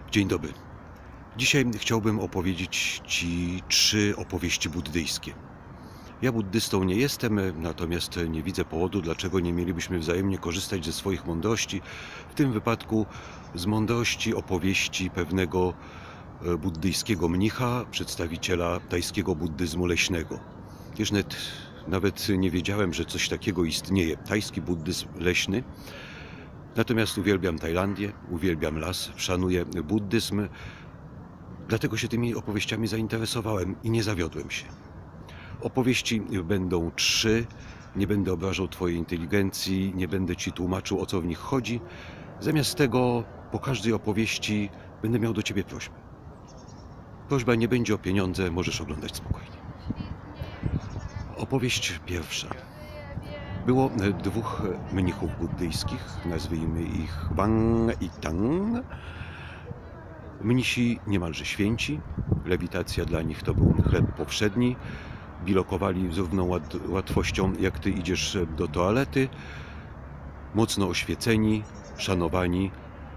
Dzień dobry. Dzisiaj chciałbym opowiedzieć Ci 3 opowieści buddyjskie. Ja buddystą nie jestem, natomiast nie widzę powodu, dlaczego nie mielibyśmy wzajemnie korzystać ze swoich mądrości. W tym wypadku z mądrości opowieści pewnego buddyjskiego mnicha, przedstawiciela tajskiego buddyzmu leśnego. Wiesz, nawet nie wiedziałem, że coś takiego istnieje. Tajski buddyzm leśny. Natomiast uwielbiam Tajlandię, uwielbiam las, szanuję buddyzm. Dlatego się tymi opowieściami zainteresowałem i nie zawiodłem się. Opowieści będą 3, nie będę obrażał Twojej inteligencji, nie będę Ci tłumaczył, o co w nich chodzi. Zamiast tego po każdej opowieści będę miał do Ciebie prośbę. Prośba nie będzie o pieniądze, możesz oglądać spokojnie. Opowieść pierwsza. Było 2 mnichów buddyjskich, nazwijmy ich Wang i Tang. Mnisi niemalże święci, lewitacja dla nich to był chleb powszedni, bilokowali z równą łatwością jak Ty idziesz do toalety, mocno oświeceni, szanowani,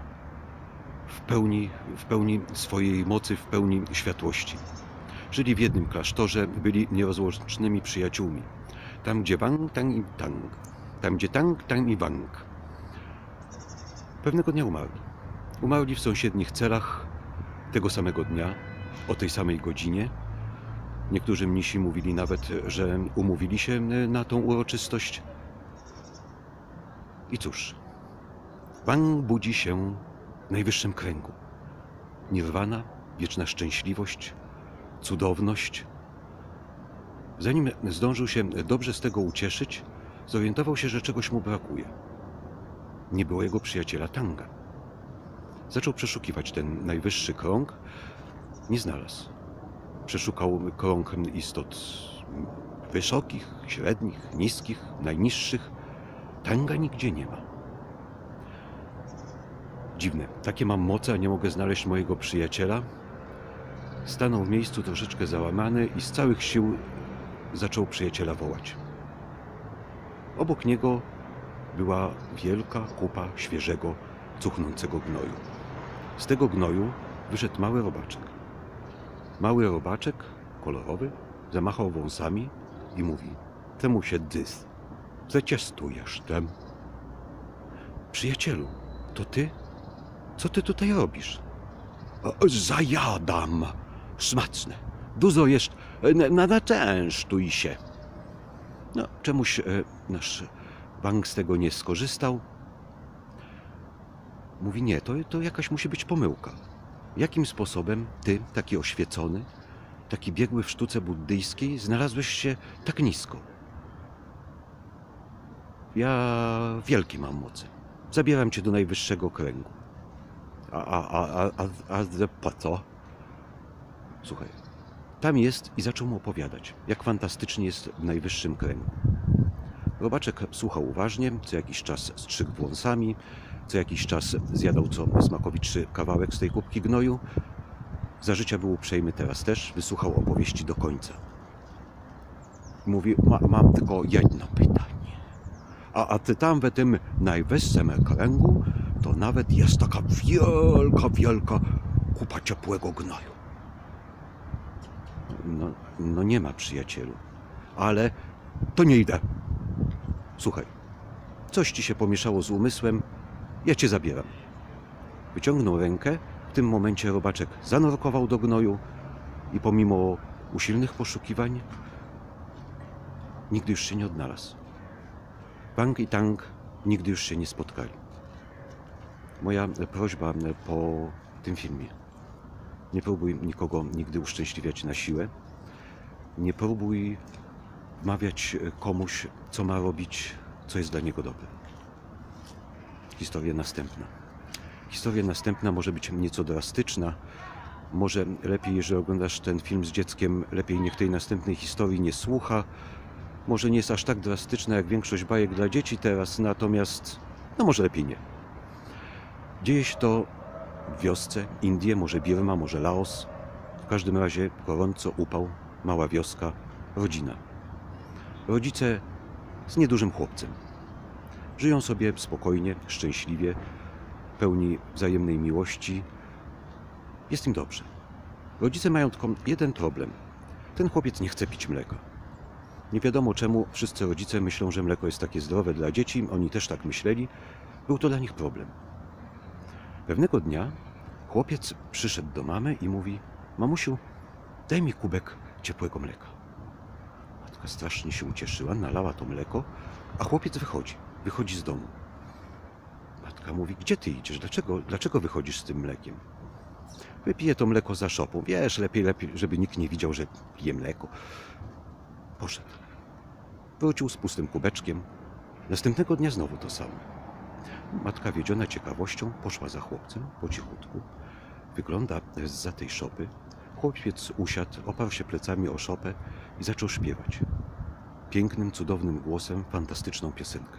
w pełni swojej mocy, w pełni światłości. Żyli w jednym klasztorze, byli nierozłącznymi przyjaciółmi. Tam gdzie Wang, tam i Tang. Tam gdzie Tang, tam i Wang. Pewnego dnia umarli. Umarli w sąsiednich celach tego samego dnia, o tej samej godzinie. Niektórzy mnisi mówili nawet, że umówili się na tą uroczystość. I cóż, Wang budzi się w najwyższym kręgu. Nirwana, wieczna szczęśliwość, cudowność. Zanim zdążył się dobrze z tego ucieszyć, zorientował się, że czegoś mu brakuje. Nie było jego przyjaciela Tanga. Zaczął przeszukiwać ten najwyższy krąg. Nie znalazł. Przeszukał krąg istot wysokich, średnich, niskich, najniższych. Tanga nigdzie nie ma. Dziwne. Takie mam moce, a nie mogę znaleźć mojego przyjaciela. Stanął w miejscu troszeczkę załamany i z całych sił zaczął przyjaciela wołać. Obok niego była wielka kupa świeżego, cuchnącego gnoju. Z tego gnoju wyszedł mały robaczek. Mały robaczek, kolorowy, zamachał wąsami i mówi: temu się dys, zeciastujesz tem. Przyjacielu, to ty? Co ty tutaj robisz? Zajadam. Smaczne. Dużo jest, naczęsztuj się. No, czemuś nasz Wang z tego nie skorzystał. Mówi: nie, to jakaś musi być pomyłka. Jakim sposobem ty, taki oświecony, taki biegły w sztuce buddyjskiej, znalazłeś się tak nisko? Ja wielkie mam moce. Zabieram cię do najwyższego kręgu. A po co? Słuchaj, tam jest i zaczął mu opowiadać, jak fantastycznie jest w najwyższym kręgu. Robaczek słuchał uważnie, co jakiś czas strzygł wąsami, co jakiś czas zjadał co smakowitszy kawałek z tej kubki gnoju. Za życia był uprzejmy, teraz też wysłuchał opowieści do końca. Mówi: mam tylko jedno pytanie. A ty tam w tym najwyższym kręgu to nawet jest taka wielka kupa ciepłego gnoju. No nie ma, przyjacielu. Ale to nie idę. Słuchaj, coś ci się pomieszało z umysłem, ja cię zabieram. Wyciągnął rękę, w tym momencie robaczek zanurkował do gnoju i pomimo usilnych poszukiwań nigdy już się nie odnalazł. Wang i Tang nigdy już się nie spotkali. Moja prośba po tym filmie: nie próbuj nikogo nigdy uszczęśliwiać na siłę. Nie próbuj wmawiać komuś, co ma robić, co jest dla niego dobre. Historia następna. Historia następna może być nieco drastyczna. Może lepiej, jeżeli oglądasz ten film z dzieckiem, lepiej niech tej następnej historii nie słucha. Może nie jest aż tak drastyczna jak większość bajek dla dzieci teraz, natomiast może lepiej nie. Dzieje się to w wiosce, Indie, może Birma, może Laos. W każdym razie gorąco, upał, mała wioska, rodzina. Rodzice z niedużym chłopcem. Żyją sobie spokojnie, szczęśliwie, pełni wzajemnej miłości. Jest im dobrze. Rodzice mają tylko jeden problem. Ten chłopiec nie chce pić mleka. Nie wiadomo czemu wszyscy rodzice myślą, że mleko jest takie zdrowe dla dzieci. Oni też tak myśleli. Był to dla nich problem. Pewnego dnia chłopiec przyszedł do mamy i mówi: mamusiu, daj mi kubek ciepłego mleka. Matka strasznie się ucieszyła, nalała to mleko, a chłopiec wychodzi z domu. Matka mówi: gdzie ty idziesz? Dlaczego wychodzisz z tym mlekiem? Wypiję to mleko za szopą. Wiesz, lepiej, żeby nikt nie widział, że pije mleko. Poszedł. Wrócił z pustym kubeczkiem. Następnego dnia znowu to samo. Matka, wiedziona ciekawością, poszła za chłopcem po cichutku. Wygląda zza tej szopy. Chłopiec usiadł, oparł się plecami o szopę i zaczął śpiewać. Pięknym, cudownym głosem fantastyczną piosenkę.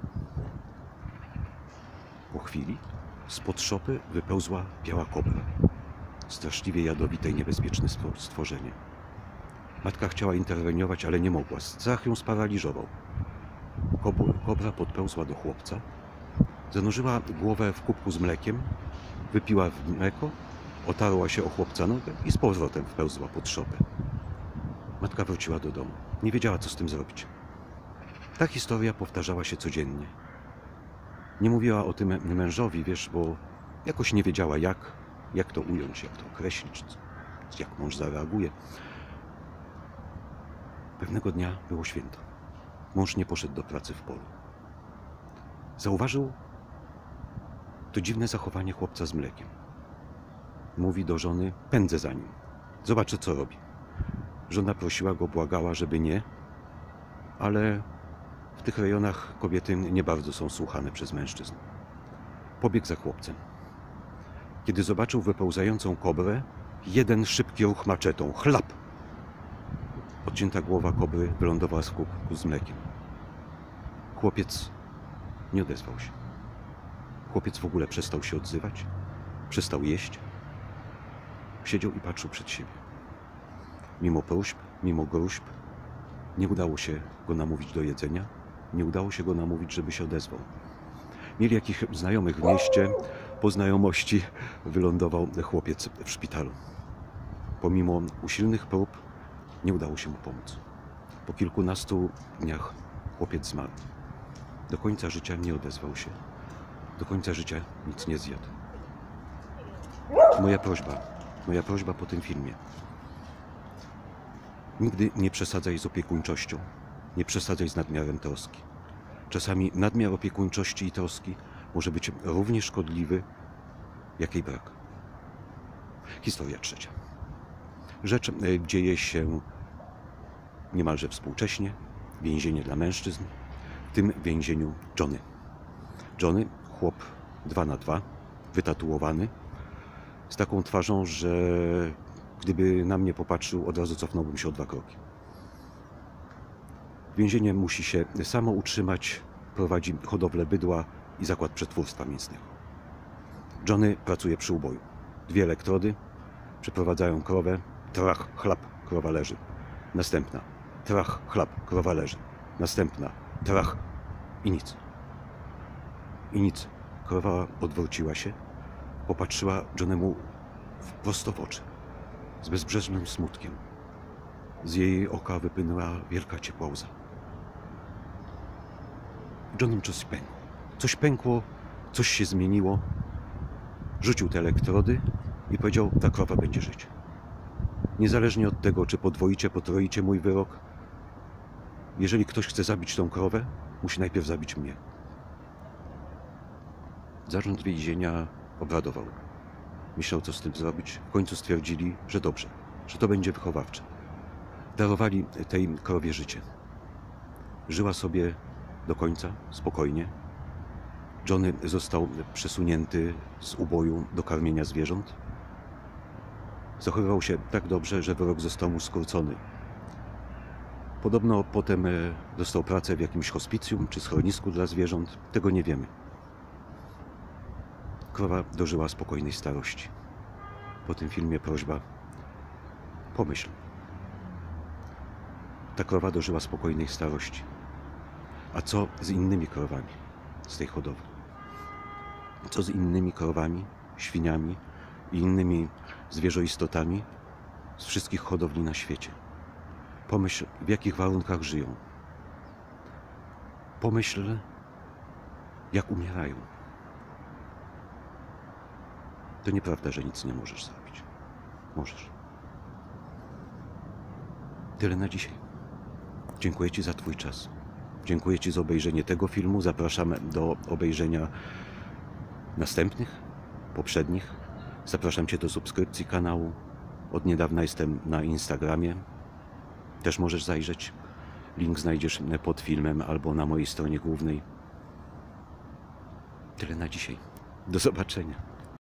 Po chwili spod szopy wypełzła biała kobra. Straszliwie jadowite i niebezpieczne stworzenie. Matka chciała interweniować, ale nie mogła. Strach ją sparaliżował. Kobra podpełzła do chłopca, zanurzyła głowę w kubku z mlekiem, wypiła mleko, otarła się o chłopca nogę i z powrotem wpełzła pod szopę. Matka wróciła do domu. Nie wiedziała, co z tym zrobić. Ta historia powtarzała się codziennie. Nie mówiła o tym mężowi, wiesz, bo jakoś nie wiedziała, jak to ująć, jak to określić, jak mąż zareaguje. Pewnego dnia było święto. Mąż nie poszedł do pracy w polu. Zauważył to dziwne zachowanie chłopca z mlekiem. Mówi do żony: pędzę za nim. Zobaczę, co robi. Żona prosiła go, błagała, żeby nie, ale w tych rejonach kobiety nie bardzo są słuchane przez mężczyzn. Pobiegł za chłopcem. Kiedy zobaczył wypełzającą kobrę, jeden szybki ruch maczetą. Chlap! Odcięta głowa kobry wylądowała w kubku z mlekiem. Chłopiec nie odezwał się. Chłopiec w ogóle przestał się odzywać, przestał jeść. Siedział i patrzył przed siebie. Mimo próśb, mimo gruźb, nie udało się go namówić do jedzenia, nie udało się go namówić, żeby się odezwał. Mieli jakichś znajomych w mieście, po znajomości wylądował chłopiec w szpitalu. Pomimo usilnych prób nie udało się mu pomóc. Po kilkunastu dniach chłopiec zmarł. Do końca życia nie odezwał się. Do końca życia nic nie zjadł. Moja prośba po tym filmie. Nigdy nie przesadzaj z opiekuńczością. Nie przesadzaj z nadmiarem troski. Czasami nadmiar opiekuńczości i troski może być równie szkodliwy, jak jej brak. Historia trzecia. Rzecz dzieje się niemalże współcześnie. Więzienie dla mężczyzn. W tym więzieniu Johnny. Johnny, chłop 2x2, wytatuowany, z taką twarzą, że gdyby na mnie popatrzył, od razu cofnąłbym się o 2 kroki. Więzienie musi się samo utrzymać, prowadzi hodowlę bydła i zakład przetwórstwa mięsnego. Johnny pracuje przy uboju. 2 elektrody, przeprowadzają krowę, trach, chlap, krowa leży. Następna, trach, chlap, krowa leży. Następna, trach i nic. I nic. Krowa odwróciła się, popatrzyła Johnnemu prosto w oczy, z bezbrzeżnym smutkiem. Z jej oka wypłynęła wielka ciepła łza. Johnnym coś pękło. Coś pękło, coś się zmieniło. Rzucił te elektrody i powiedział: ta krowa będzie żyć. Niezależnie od tego, czy podwoicie, potroicie mój wyrok, jeżeli ktoś chce zabić tą krowę, musi najpierw zabić mnie. Zarząd więzienia obradował. Myślał, co z tym zrobić. W końcu stwierdzili, że dobrze, że to będzie wychowawcze. Darowali tej krowie życie. Żyła sobie do końca, spokojnie. Johnny został przesunięty z uboju do karmienia zwierząt. Zachowywał się tak dobrze, że wyrok został mu skrócony. Podobno potem dostał pracę w jakimś hospicjum czy schronisku dla zwierząt. Tego nie wiemy. Krowa dożyła spokojnej starości. Po tym filmie prośba: pomyśl. Ta krowa dożyła spokojnej starości. A co z innymi krowami z tej hodowli? Co z innymi krowami, świniami i innymi zwierzętami z wszystkich hodowli na świecie. Pomyśl, w jakich warunkach żyją. Pomyśl, jak umierają. To nieprawda, że nic nie możesz zrobić. Możesz. Tyle na dzisiaj. Dziękuję Ci za Twój czas. Dziękuję Ci za obejrzenie tego filmu. Zapraszam do obejrzenia następnych, poprzednich. Zapraszam Cię do subskrypcji kanału. Od niedawna jestem na Instagramie. Też możesz zajrzeć. Link znajdziesz pod filmem albo na mojej stronie głównej. Tyle na dzisiaj. Do zobaczenia.